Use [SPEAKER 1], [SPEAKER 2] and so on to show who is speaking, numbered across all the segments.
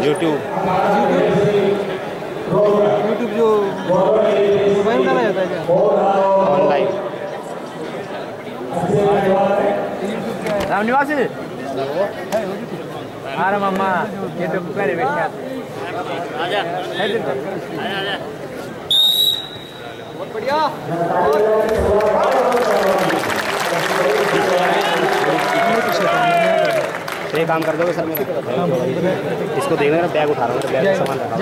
[SPEAKER 1] YouTube
[SPEAKER 2] जो mobile डाला जाता है क्या
[SPEAKER 1] ऑनलाइन?
[SPEAKER 2] रामनिवास अरे मम्मा ये तो पहले बैठे आजा आजा बहुत बढ़िया।
[SPEAKER 1] एक काम कर दोगे सर मेरा? इसको देखना ना, बैग उठा रहा हूँ, बैग में सामान रखा।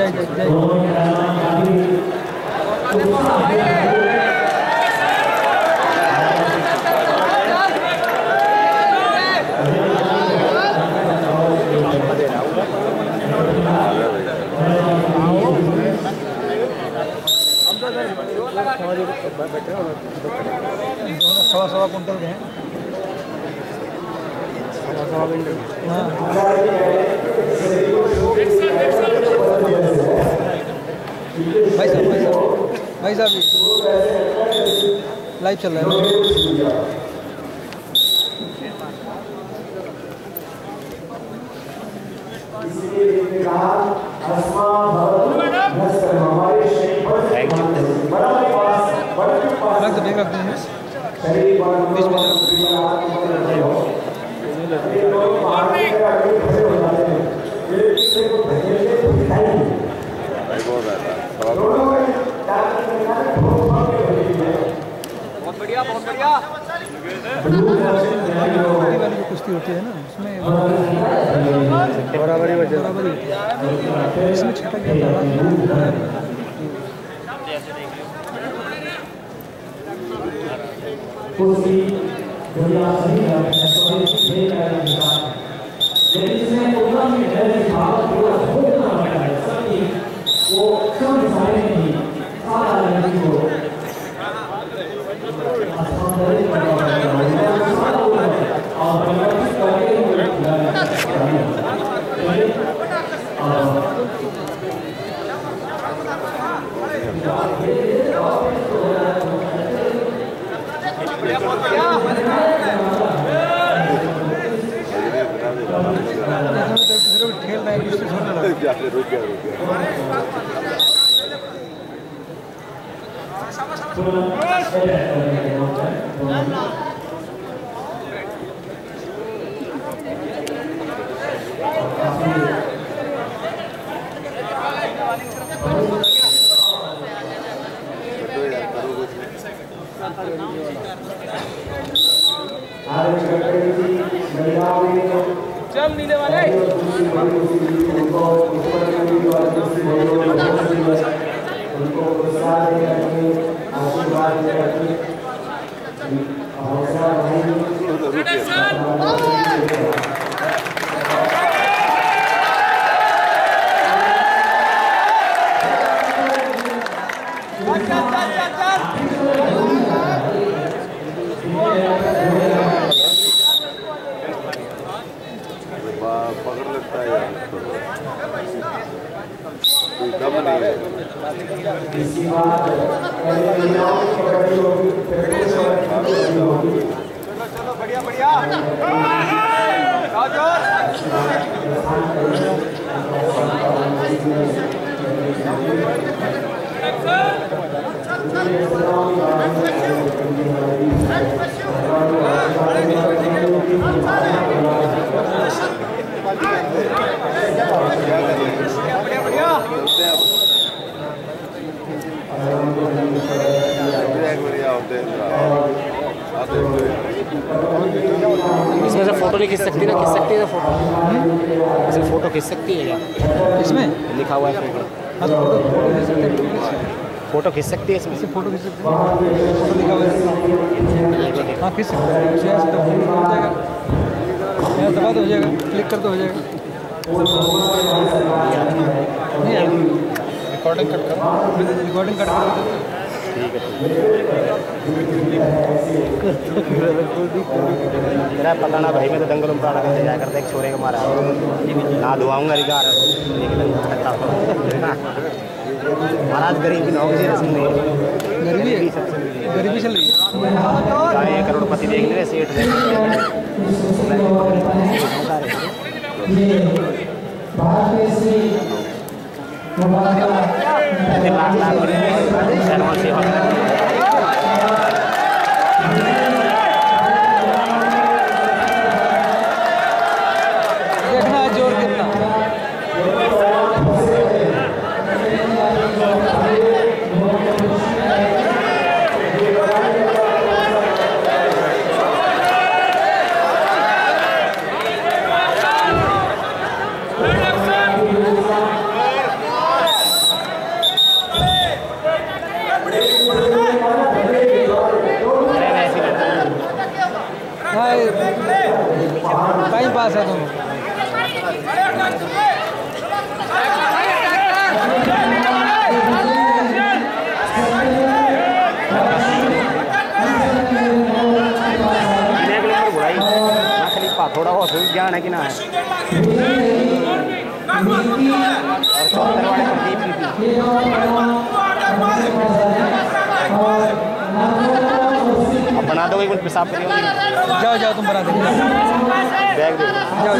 [SPEAKER 2] सवा कुंटल के हैं। भाई साहब लाइव चल रहा है। देख रखते हैं बीच में बहुत बढ़िया बहुत बढ़िया। वाली जो कुश्ती होती है ना उसमें बराबरी होती है, इसमें छटक जाता है। कुश्ती दुनिया सही है, जिसमें पूरा में भारत पूरा भोगना पड़ता है सभी वो सब सारे नहीं सारा लड़की को चल नीले वाले उनको
[SPEAKER 3] पकड़ लगता है यार, कोई दम नहीं है।
[SPEAKER 2] चलो बढ़िया बढ़िया।
[SPEAKER 1] इसमें से फोटो नहीं खींच सकती ना? खींच सकती है फोटो? इसमें फोटो खींच सकती है क्या?
[SPEAKER 2] इसमें
[SPEAKER 1] लिखा हुआ है फोटो। फोटो खींच सकती है इसमें?
[SPEAKER 2] फोटो खींच सकते हैं, फोटो लिखा हुआ है। हाँ खींच सकते हैं, दबा तो हो जाएगा, क्लिक कर तो हो जाएगा। रिकॉर्डिंग कट करो, रिकॉर्डिंग कट करो।
[SPEAKER 1] ठीक है मेरा पता ना भाई, मैं तो दंगल उमड़ा लगा जाया करता एक छोरे को मारा ना धुआऊंगा रिकार महाराज। गरीबी ना होगी रस्म नहीं, गरीबी चल रही है। करोड़पति देख ले, सेठ देख
[SPEAKER 2] भारतीय श्री
[SPEAKER 1] शर्मा सेवा
[SPEAKER 4] देखना है जोर कितना। टाइम पास है दोनों।
[SPEAKER 1] थोड़ा बहुत ज्ञान है कि ना है और 74 वाले प्रदीप अब बना दोगे कुछ पेशाब करिए।
[SPEAKER 4] जाओ जाओ तुम बना दो
[SPEAKER 1] बैग दे
[SPEAKER 4] जाओ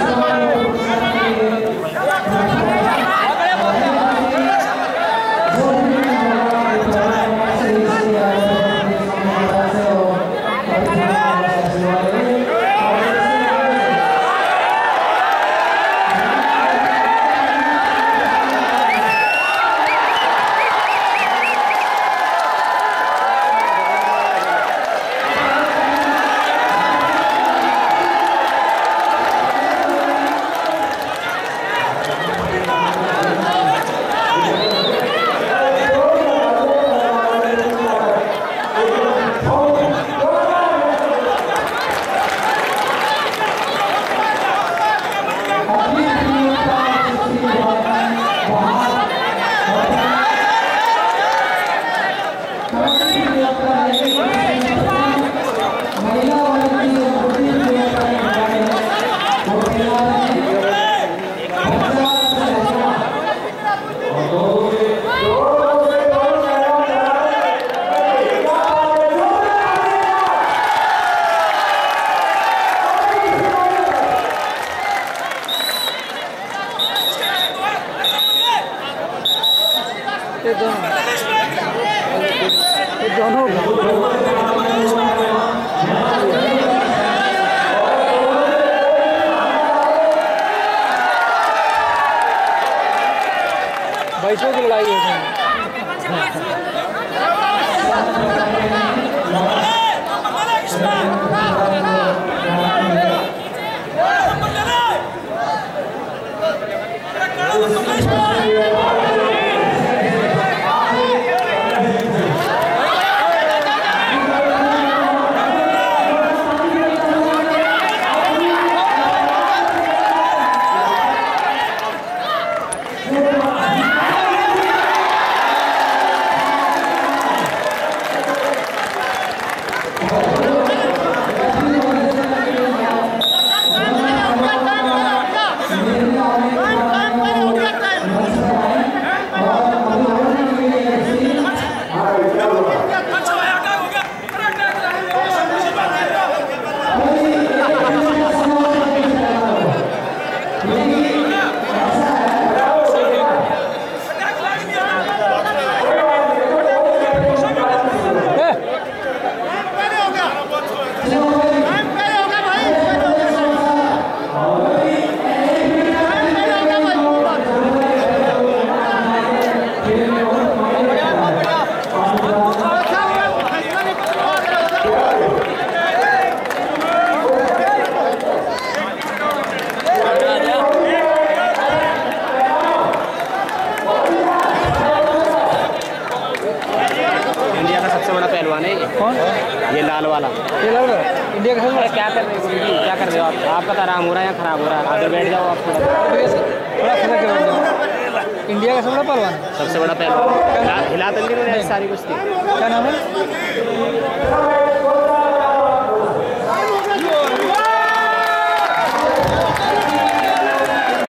[SPEAKER 4] दोनों भाइयों की लड़ाई है। कौन?
[SPEAKER 1] ये लाल वाला।
[SPEAKER 4] ये लाल वाला इंडिया का सबसे
[SPEAKER 1] क्या कर रहे हो क्या कर रहे हो आप पता आराम हो रहा है या खराब हो रहा है? आगे बैठ जाओ आप थोड़ा
[SPEAKER 4] खड़ा के बैठ जाओ। इंडिया का सबसे बड़ा पहलवान,
[SPEAKER 1] सबसे बड़ा पहलवान हिला तंगी में सारी कुश्ती।
[SPEAKER 4] क्या नाम है?